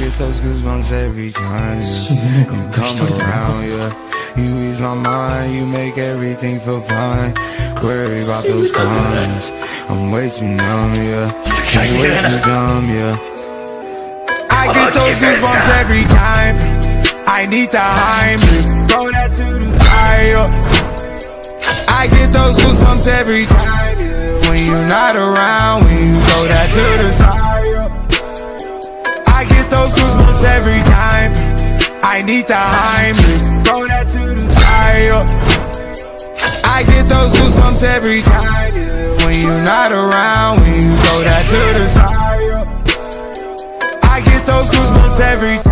get those goosebumps every time you come around, yeah. You ease my mind, you make everything feel fine. Worry about those comments, I'm way too numb, yeah. I'm way too dumb, yeah. I get those goosebumps every time I need the Heimlich, throw that to the side. I get those goosebumps every time, yeah. When you're not around, when you throw that to the side. I get those goosebumps every time I need the Heimlich, throw that to the side. I get those goosebumps every time, yeah. When you're not around, when you throw that to the side. I get those goosebumps every time.